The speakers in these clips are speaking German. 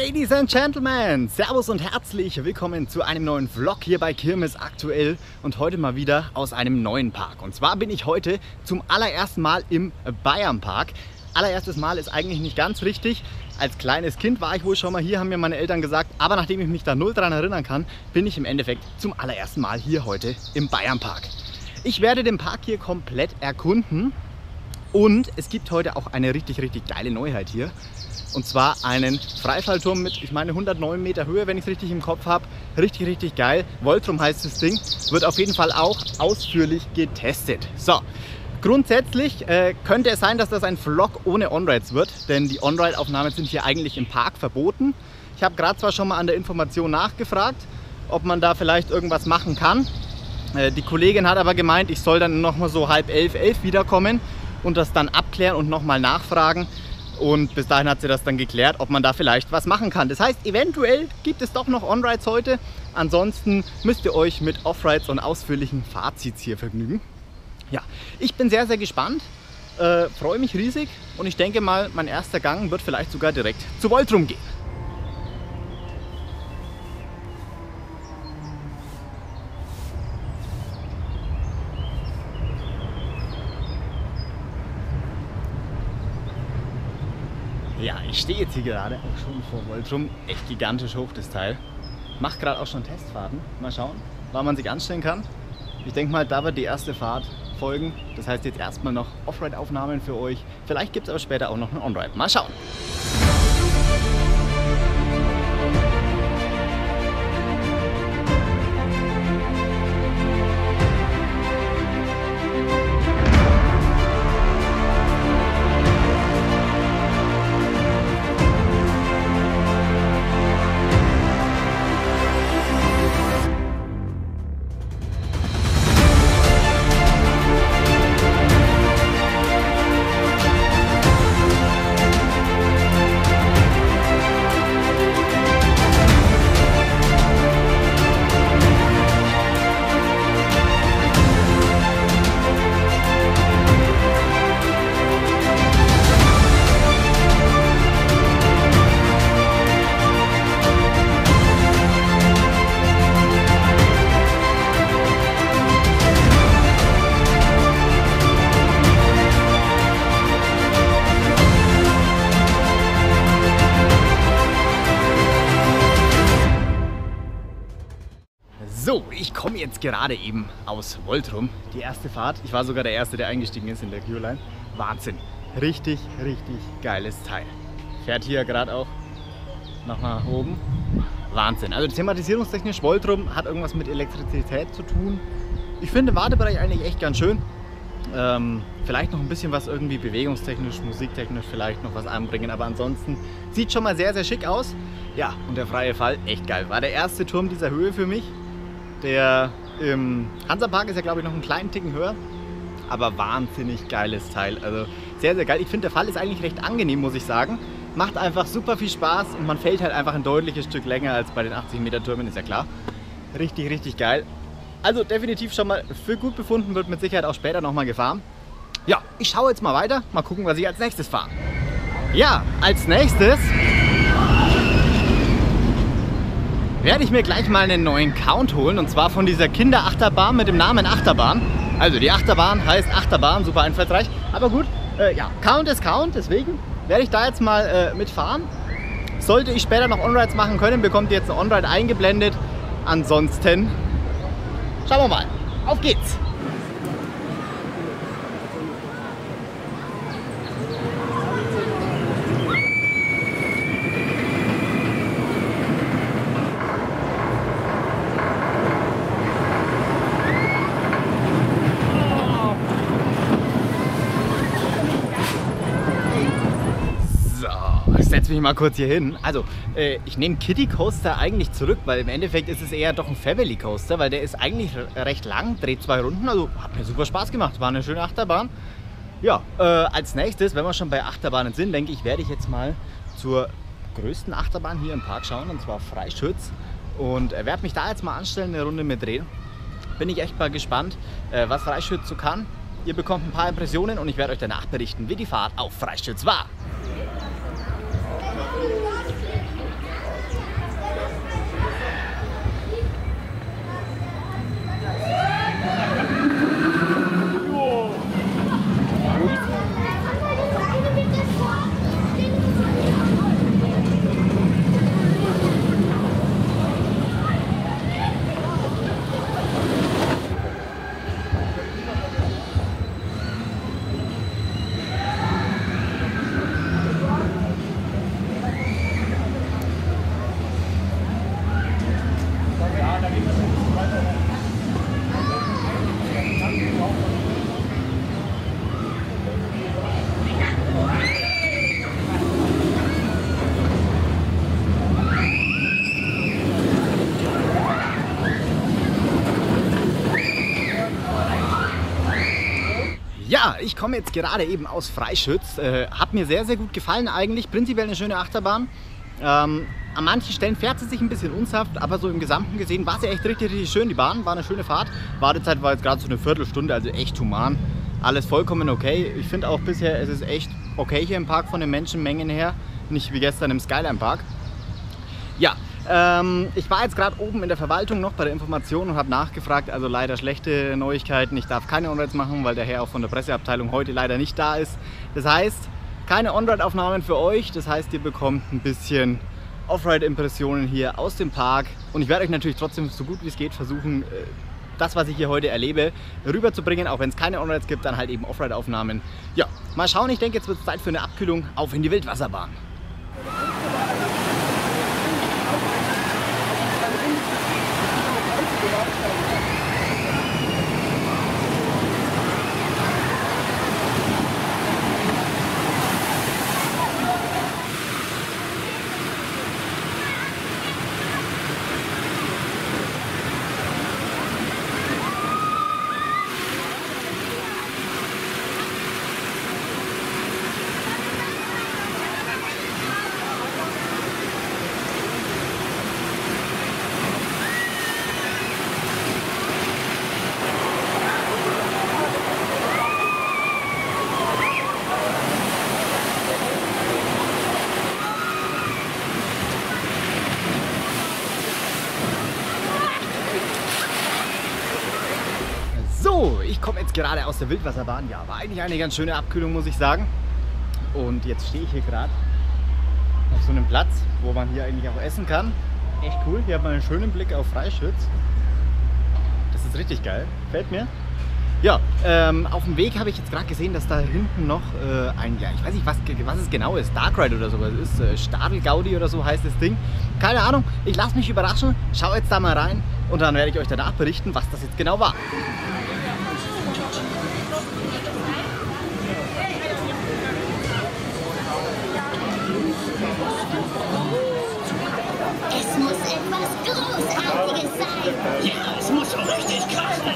Ladies and Gentlemen, Servus und herzlich willkommen zu einem neuen Vlog hier bei Kirmes aktuell und heute mal wieder aus einem neuen Park. Und zwar bin ich heute zum allerersten Mal im Bayernpark. Allererstes Mal ist eigentlich nicht ganz richtig. Als kleines Kind war ich wohl schon mal hier, haben mir meine Eltern gesagt, aber nachdem ich mich da null dran erinnern kann, bin ich im Endeffekt zum allerersten Mal hier heute im Bayernpark. Ich werde den Park hier komplett erkunden und es gibt heute auch eine richtig geile Neuheit hier. Und zwar einen Freifallturm mit, ich meine, 109 Meter Höhe, wenn ich es richtig im Kopf habe. Richtig geil. Voltrum heißt das Ding. Wird auf jeden Fall auch ausführlich getestet. So, grundsätzlich könnte es sein, dass das ein Vlog ohne On-Rides wird, denn die On-Ride-Aufnahmen sind hier eigentlich im Park verboten. Ich habe gerade zwar schon mal an der Information nachgefragt, ob man da vielleicht irgendwas machen kann. Die Kollegin hat aber gemeint, ich soll dann noch mal so halb 11 wiederkommen und das dann abklären und nochmal nachfragen. Und bis dahin hat sie das dann geklärt, ob man da vielleicht was machen kann. Das heißt, eventuell gibt es doch noch On-Rides heute. Ansonsten müsst ihr euch mit Off-Rides und ausführlichen Fazits hier vergnügen. Ja, ich bin sehr gespannt, freue mich riesig und ich denke mal, mein erster Gang wird vielleicht sogar direkt zu Voltrum gehen. Ja, ich stehe jetzt hier gerade auch schon vor Voltrum. Echt gigantisch hoch das Teil. Macht gerade auch schon Testfahrten. Mal schauen, wann man sich anstellen kann. Ich denke mal, da wird die erste Fahrt folgen. Das heißt jetzt erstmal noch Off-Ride-Aufnahmen für euch. Vielleicht gibt es aber später auch noch einen On-Ride. Mal schauen. So, ich komme jetzt gerade eben aus Voltrum. Die erste Fahrt. Ich war sogar der Erste, der eingestiegen ist in der Q-Line. Wahnsinn. Richtig geiles Teil. Fährt hier gerade auch noch nach oben. Wahnsinn. Also thematisierungstechnisch, Voltrum hat irgendwas mit Elektrizität zu tun. Ich finde den Wartebereich eigentlich echt ganz schön. Vielleicht noch ein bisschen was irgendwie bewegungstechnisch, musiktechnisch vielleicht noch was anbringen. Aber ansonsten sieht schon mal sehr schick aus. Ja, und der freie Fall, echt geil. War der erste Turm dieser Höhe für mich. Der im Hansapark ist ja, glaube ich, noch einen kleinen Ticken höher, aber wahnsinnig geiles Teil. Also sehr geil. Ich finde, der Fall ist eigentlich recht angenehm, muss ich sagen. Macht einfach super viel Spaß und man fällt halt einfach ein deutliches Stück länger als bei den 80 Meter Türmen, ist ja klar. Richtig geil. Also definitiv schon mal für gut befunden, wird mit Sicherheit auch später nochmal gefahren. Ja, ich schaue jetzt mal weiter, mal gucken, was ich als nächstes fahre. Ja, als nächstes werde ich mir gleich mal einen neuen Count holen und zwar von dieser Kinderachterbahn mit dem Namen Achterbahn. Also die Achterbahn heißt Achterbahn, super einfallsreich. Aber gut, ja, Count ist Count, deswegen werde ich da jetzt mal mitfahren. Sollte ich später noch On-Rides machen können, bekommt ihr jetzt ein On-Ride eingeblendet. Ansonsten schauen wir mal, auf geht's! Setze mich mal kurz hier hin. Also, ich nehme Kiddie Coaster eigentlich zurück, weil im Endeffekt ist es eher doch ein Family Coaster, weil der ist eigentlich recht lang, dreht 2 Runden, also hat mir super Spaß gemacht, war eine schöne Achterbahn. Ja, als nächstes, wenn wir schon bei Achterbahnen sind, denke ich, werde ich jetzt mal zur größten Achterbahn hier im Park schauen, und zwar Freischütz. Und werde mich da jetzt mal anstellen, eine Runde mit drehen. Bin ich echt mal gespannt, was Freischütz so kann. Ihr bekommt ein paar Impressionen und ich werde euch danach berichten, wie die Fahrt auf Freischütz war. Ja, ich komme jetzt gerade eben aus Freischütz. Hat mir sehr, sehr gut gefallen eigentlich. Prinzipiell eine schöne Achterbahn. An manchen Stellen fährt sie sich ein bisschen unsanft, aber so im Gesamten gesehen war sie echt richtig, richtig schön. Die Bahn war eine schöne Fahrt. Wartezeit war jetzt gerade so eine Viertelstunde, also echt human. Alles vollkommen okay. Ich finde auch bisher, es ist echt okay hier im Park von den Menschenmengen her. Nicht wie gestern im Skyline Park. Ja, ich war jetzt gerade oben in der Verwaltung noch bei der Information und habe nachgefragt. Also leider schlechte Neuigkeiten. Ich darf keine On-Rides machen, weil der Herr auch von der Presseabteilung heute leider nicht da ist. Das heißt, keine On-Ride-Aufnahmen für euch. Das heißt, ihr bekommt ein bisschen Off-Ride-Impressionen hier aus dem Park. Und ich werde euch natürlich trotzdem so gut wie es geht versuchen, das, was ich hier heute erlebe, rüberzubringen. Auch wenn es keine On-Rides gibt, dann halt eben Off-Ride-Aufnahmen. Ja, mal schauen. Ich denke, jetzt wird es Zeit für eine Abkühlung. Auf in die Wildwasserbahn. So, ich komme jetzt gerade aus der Wildwasserbahn. Ja, war eigentlich eine ganz schöne Abkühlung, muss ich sagen. Und jetzt stehe ich hier gerade auf so einem Platz, wo man hier eigentlich auch essen kann. Echt cool. Hier hat man einen schönen Blick auf Freischütz. Das ist richtig geil. Gefällt mir. Ja, auf dem Weg habe ich jetzt gerade gesehen, dass da hinten noch ein, ja, ich weiß nicht, was es genau ist, Dark Ride oder sowas ist, Stadl-Gaudi oder so heißt das Ding. Keine Ahnung, ich lasse mich überraschen, schau jetzt da mal rein und dann werde ich euch danach berichten, was das jetzt genau war. Es muss etwas Großartiges sein. Ja, es muss so richtig krachen.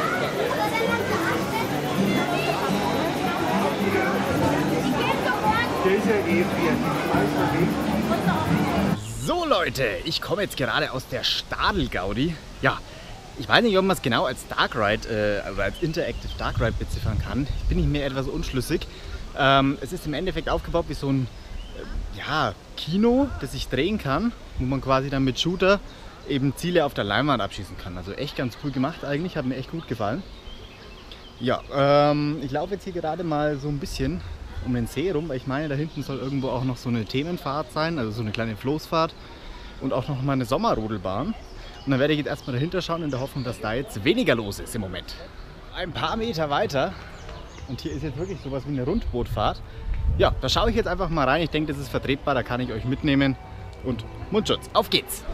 So Leute, ich komme jetzt gerade aus der Stadl-Gaudi. Ja, ich weiß nicht, ob man es genau als Dark Ride oder als Interactive Dark Ride beziffern kann. Ich bin nicht mehr etwas unschlüssig. Es ist im Endeffekt aufgebaut wie so ein ja, Kino, das sich drehen kann, wo man quasi dann mit Shooter eben Ziele auf der Leinwand abschießen kann. Also echt ganz cool gemacht eigentlich, hat mir echt gut gefallen. Ja, ich laufe jetzt hier gerade mal so ein bisschen um den See rum, weil ich meine, da hinten soll irgendwo auch noch so eine Themenfahrt sein, also so eine kleine Floßfahrt und auch noch mal eine Sommerrodelbahn. Und dann werde ich jetzt erstmal dahinter schauen in der Hoffnung, dass da jetzt weniger los ist im Moment. Ein paar Meter weiter und hier ist jetzt wirklich sowas wie eine Rundbootfahrt. Ja, da schaue ich jetzt einfach mal rein. Ich denke, das ist vertretbar, da kann ich euch mitnehmen. Und Mundschutz, auf geht's!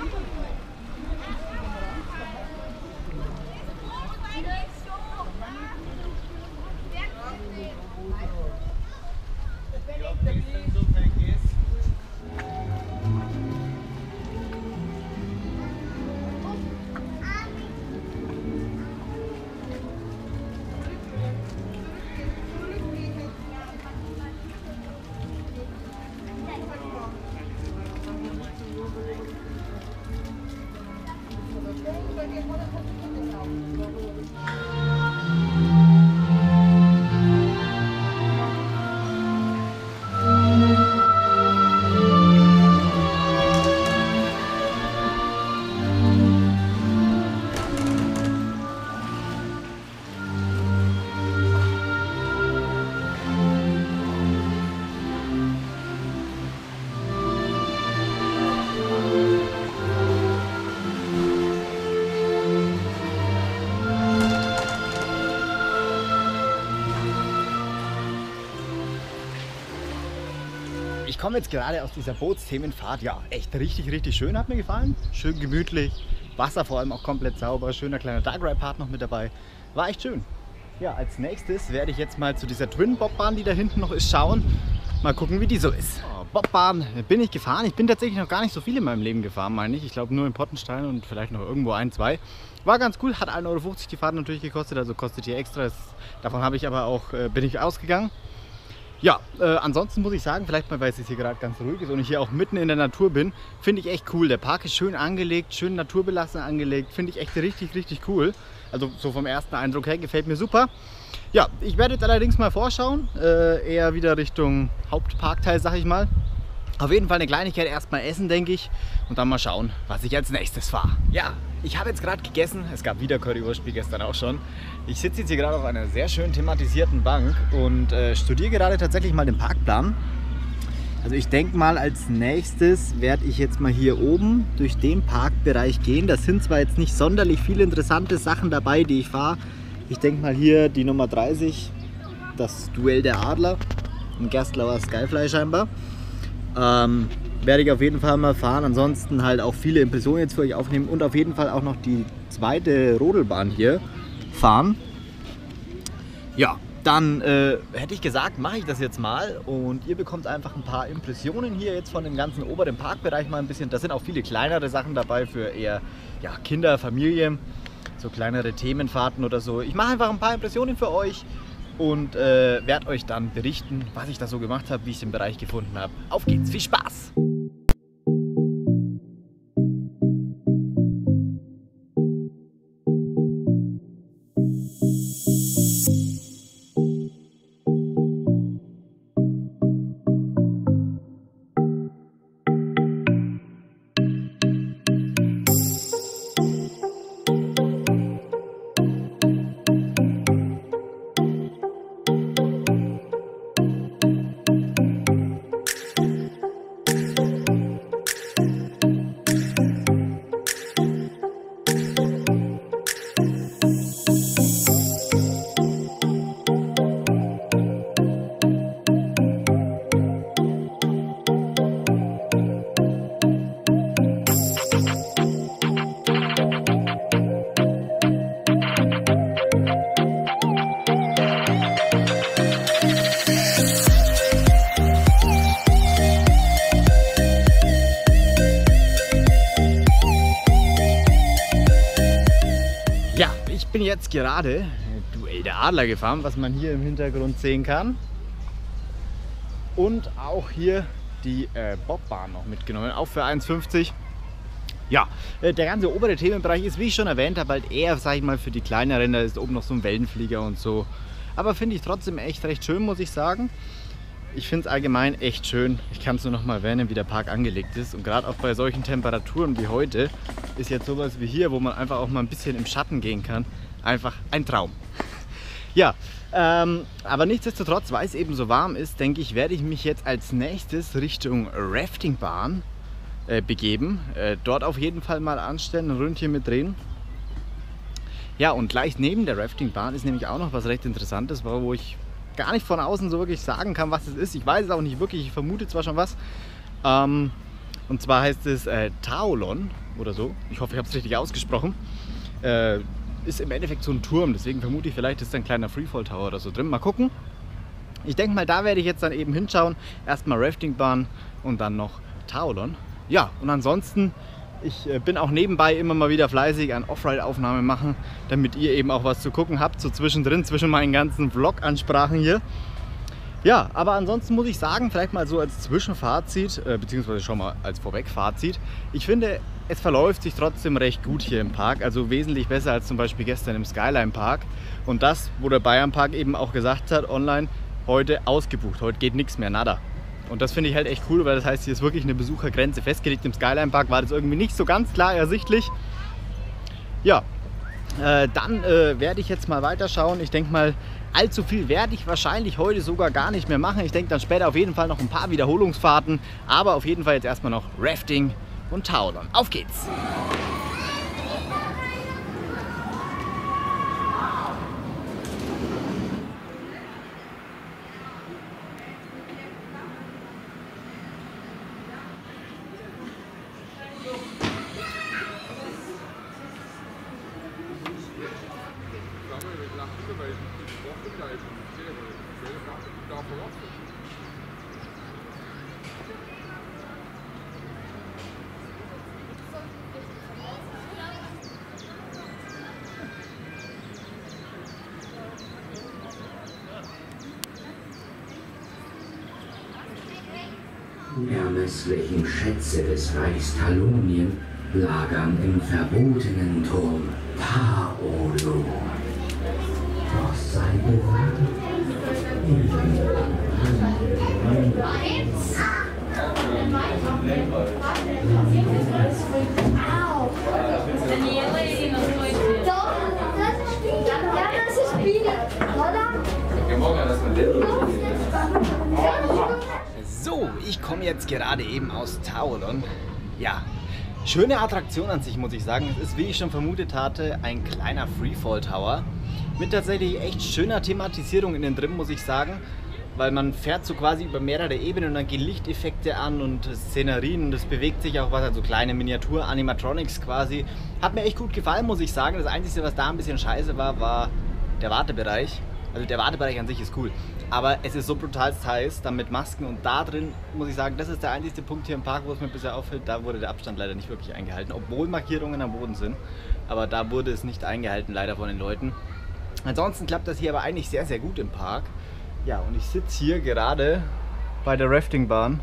Ich komme jetzt gerade aus dieser Bootsthemenfahrt. Ja, echt richtig, richtig schön. Hat mir gefallen. Schön gemütlich. Wasser vor allem auch komplett sauber. Schöner kleiner Dark Ride Part noch mit dabei. War echt schön. Ja, als nächstes werde ich jetzt mal zu dieser Twin Bobbahn, die da hinten noch ist, schauen. Mal gucken, wie die so ist. Bobbahn bin ich gefahren. Ich bin tatsächlich noch gar nicht so viel in meinem Leben gefahren, meine ich. Ich glaube nur in Pottenstein und vielleicht noch irgendwo ein, zwei. War ganz cool, hat 1,50 € die Fahrt natürlich gekostet, also kostet hier extra. Davon habe ich aber auch, bin ich ausgegangen. Ja, ansonsten muss ich sagen, vielleicht mal, weil es jetzt hier gerade ganz ruhig ist und ich hier auch mitten in der Natur bin, finde ich echt cool. Der Park ist schön angelegt, schön naturbelassen angelegt, finde ich echt richtig, richtig cool. Also so vom ersten Eindruck her gefällt mir super. Ja, ich werde jetzt allerdings mal vorschauen, eher wieder Richtung Hauptparkteil, sag ich mal. Auf jeden Fall eine Kleinigkeit erstmal essen, denke ich, und dann mal schauen, was ich als nächstes fahre. Ja, ich habe jetzt gerade gegessen, es gab wieder Currywurst wie gestern auch schon. Ich sitze jetzt hier gerade auf einer sehr schön thematisierten Bank und studiere gerade tatsächlich mal den Parkplan. Also ich denke mal, als nächstes werde ich jetzt mal hier oben durch den Parkbereich gehen. Da sind zwar jetzt nicht sonderlich viele interessante Sachen dabei, die ich fahre. Ich denke mal hier die Nummer 30, das Duell der Adler, ein Gerstlauer Skyfly scheinbar. Werde ich auf jeden Fall mal fahren. Ansonsten halt auch viele Impressionen jetzt für euch aufnehmen und auf jeden Fall auch noch die zweite Rodelbahn hier fahren. Ja, dann hätte ich gesagt, mache ich das jetzt mal und ihr bekommt einfach ein paar Impressionen hier jetzt von dem ganzen oberen Parkbereich mal ein bisschen. Da sind auch viele kleinere Sachen dabei für eher ja, Kinder, Familie, so kleinere Themenfahrten oder so. Ich mache einfach ein paar Impressionen für euch und werde euch dann berichten, was ich da so gemacht habe, wie ich den Bereich gefunden habe. Auf geht's, viel Spaß! Ich bin jetzt gerade Duell der Adler gefahren, was man hier im Hintergrund sehen kann. Und auch hier die Bobbahn noch mitgenommen, auch für 1,50 €. Ja, der ganze obere Themenbereich ist, wie ich schon erwähnt habe, halt eher, sag ich mal, für die kleineren. Da ist oben noch so ein Wellenflieger und so. Aber finde ich trotzdem echt recht schön, muss ich sagen. Ich finde es allgemein echt schön. Ich kann es nur noch mal erwähnen, wie der Park angelegt ist. Und gerade auch bei solchen Temperaturen wie heute ist jetzt sowas wie hier, wo man einfach auch mal ein bisschen im Schatten gehen kann, einfach ein Traum. Ja, aber nichtsdestotrotz, weil es eben so warm ist, denke ich, werde ich mich jetzt als nächstes Richtung Raftingbahn begeben. Dort auf jeden Fall mal anstellen, ein Ründchen mit drehen. Ja, und gleich neben der Raftingbahn ist nämlich auch noch was recht Interessantes, wo ich gar nicht von außen so wirklich sagen kann, was es ist. Ich weiß es auch nicht wirklich, ich vermute zwar schon was. Und zwar heißt es Taolon oder so. Ich hoffe, ich habe es richtig ausgesprochen. Ist im Endeffekt so ein Turm, deswegen vermute ich, vielleicht ist da ein kleiner Freefall Tower oder so drin. Mal gucken. Ich denke mal, da werde ich jetzt dann eben hinschauen. Erstmal Raftingbahn und dann noch Taolon. Ja, und ansonsten, ich bin auch nebenbei immer mal wieder fleißig an Off-Ride-Aufnahmen machen, damit ihr eben auch was zu gucken habt, so zwischendrin, zwischen meinen ganzen Vlog-Ansprachen hier. Ja, aber ansonsten muss ich sagen, vielleicht mal so als Zwischenfazit, beziehungsweise schon mal als Vorwegfazit, ich finde, es verläuft sich trotzdem recht gut hier im Park, also wesentlich besser als zum Beispiel gestern im Skyline Park. Und das, wo der Bayern Park eben auch gesagt hat, online, heute ausgebucht, heute geht nichts mehr, nada. Und das finde ich halt echt cool, weil das heißt, hier ist wirklich eine Besuchergrenze festgelegt. Im Skyline Park war das irgendwie nicht so ganz klar ersichtlich. Ja, dann werde ich jetzt mal weiterschauen. Ich denke mal, allzu viel werde ich wahrscheinlich heute sogar gar nicht mehr machen. Ich denke dann später auf jeden Fall noch ein paar Wiederholungsfahrten. Aber auf jeden Fall jetzt erstmal noch Rafting und Taolon. Auf geht's! unermesslichen Schätze des Reichs Talonien lagern im verbotenen Turm Taolo. Doch sei gewarnt. Doch, das ist Spiel. Ja, das ist Spiel, oder? So, ich komme jetzt gerade eben aus Taolon. Ja, schöne Attraktion an sich, muss ich sagen. Es ist, wie ich schon vermutet hatte, ein kleiner Freefall Tower. Mit tatsächlich echt schöner Thematisierung innen drin, muss ich sagen. Weil man fährt so quasi über mehrere Ebenen und dann gehen Lichteffekte an und Szenerien und es bewegt sich auch was, also kleine Miniatur-Animatronics quasi. Hat mir echt gut gefallen, muss ich sagen. Das Einzige, was da ein bisschen scheiße war, war der Wartebereich. Also der Wartebereich an sich ist cool, aber es ist so brutal heiß, dann mit Masken und da drin, muss ich sagen, das ist der einzige Punkt hier im Park, wo es mir bisher auffällt, da wurde der Abstand leider nicht wirklich eingehalten, obwohl Markierungen am Boden sind, aber da wurde es nicht eingehalten, leider von den Leuten. Ansonsten klappt das hier aber eigentlich sehr, sehr gut im Park. Ja, und ich sitze hier gerade bei der Raftingbahn,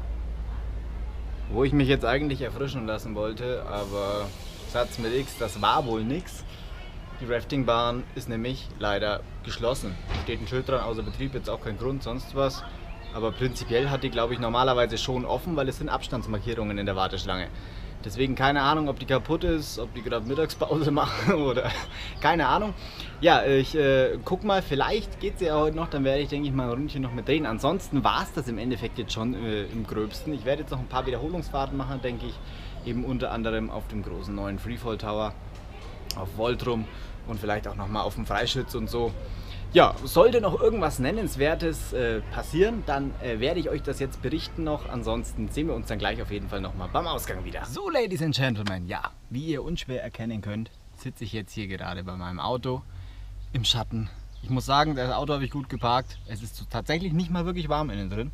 wo ich mich jetzt eigentlich erfrischen lassen wollte, aber Satz mit X, das war wohl nix. Die Raftingbahn ist nämlich leider geschlossen. Steht ein Schild dran, außer Betrieb, jetzt auch kein Grund, sonst was. Aber prinzipiell hat die, glaube ich, normalerweise schon offen, weil es sind Abstandsmarkierungen in der Warteschlange. Deswegen keine Ahnung, ob die kaputt ist, ob die gerade Mittagspause machen oder keine Ahnung. Ja, ich guck mal, vielleicht geht es ja heute noch, dann werde ich, denke ich, mal ein Ründchen noch mit drehen. Ansonsten war es das im Endeffekt jetzt schon im Gröbsten. Ich werde jetzt noch ein paar Wiederholungsfahrten machen, denke ich. Eben unter anderem auf dem großen neuen Freefall Tower, auf Voltrum und vielleicht auch nochmal auf dem Freischütz und so. Ja, sollte noch irgendwas Nennenswertes passieren, dann werde ich euch das jetzt berichten noch. Ansonsten sehen wir uns dann gleich auf jeden Fall nochmal beim Ausgang wieder. So, Ladies and Gentlemen, ja, wie ihr unschwer erkennen könnt, sitze ich jetzt hier gerade bei meinem Auto im Schatten. Ich muss sagen, das Auto habe ich gut geparkt. Es ist tatsächlich nicht mal wirklich warm innen drin.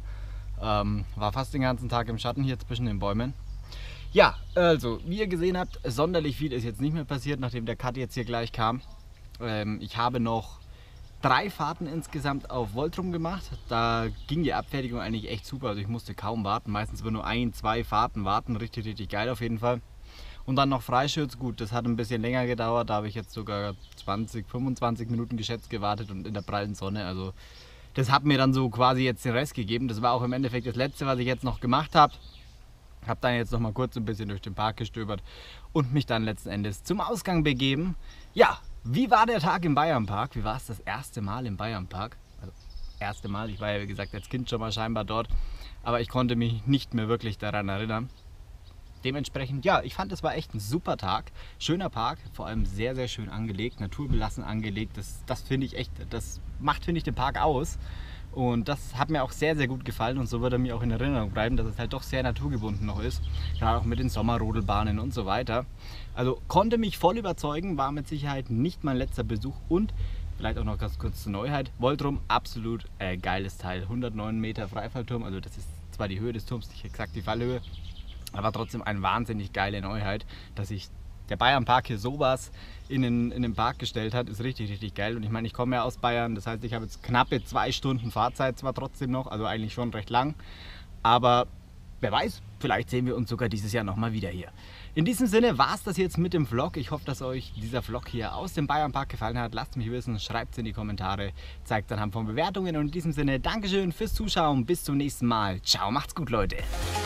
War fast den ganzen Tag im Schatten hier zwischen den Bäumen. Ja, also, wie ihr gesehen habt, sonderlich viel ist jetzt nicht mehr passiert, nachdem der Cut jetzt hier gleich kam. Ich habe noch 3 Fahrten insgesamt auf Voltrum gemacht. Da ging die Abfertigung eigentlich echt super, also ich musste kaum warten. Meistens nur 1, 2 Fahrten warten, richtig, richtig geil auf jeden Fall. Und dann noch Freischütz, gut, das hat ein bisschen länger gedauert, da habe ich jetzt sogar 20, 25 Minuten geschätzt gewartet und in der prallen Sonne, also das hat mir dann so quasi jetzt den Rest gegeben. Das war auch im Endeffekt das Letzte, was ich jetzt noch gemacht habe. Habe dann jetzt noch mal kurz ein bisschen durch den Park gestöbert und mich dann letzten Endes zum Ausgang begeben. Ja, wie war der Tag im Bayernpark? Wie war es das erste Mal im Bayernpark? Also erste Mal, ich war ja wie gesagt als Kind schon mal scheinbar dort, aber ich konnte mich nicht mehr wirklich daran erinnern. Dementsprechend, ja, ich fand, es war echt ein super Tag. Schöner Park, vor allem sehr, sehr schön angelegt, naturbelassen angelegt. Das finde ich echt, das macht, finde ich, den Park aus. Und das hat mir auch sehr, sehr gut gefallen und so wird er mir auch in Erinnerung bleiben, dass es halt doch sehr naturgebunden noch ist. Gerade auch mit den Sommerrodelbahnen und so weiter. Also konnte mich voll überzeugen, war mit Sicherheit nicht mein letzter Besuch und vielleicht auch noch ganz kurz zur Neuheit. Voltrum, absolut geiles Teil. 109 Meter Freifallturm, also das ist zwar die Höhe des Turms, nicht exakt die Fallhöhe, aber trotzdem eine wahnsinnig geile Neuheit, dass sich der Bayernpark hier sowas in den Park gestellt hat, ist richtig, richtig geil. Und ich meine, ich komme ja aus Bayern, das heißt, ich habe jetzt knappe 2 Stunden Fahrzeit zwar trotzdem noch, also eigentlich schon recht lang, aber wer weiß, vielleicht sehen wir uns sogar dieses Jahr nochmal wieder hier. In diesem Sinne war es das jetzt mit dem Vlog. Ich hoffe, dass euch dieser Vlog hier aus dem Bayernpark gefallen hat. Lasst mich wissen, schreibt es in die Kommentare, zeigt es anhand von Bewertungen. Und in diesem Sinne, Dankeschön fürs Zuschauen, bis zum nächsten Mal. Ciao, macht's gut, Leute.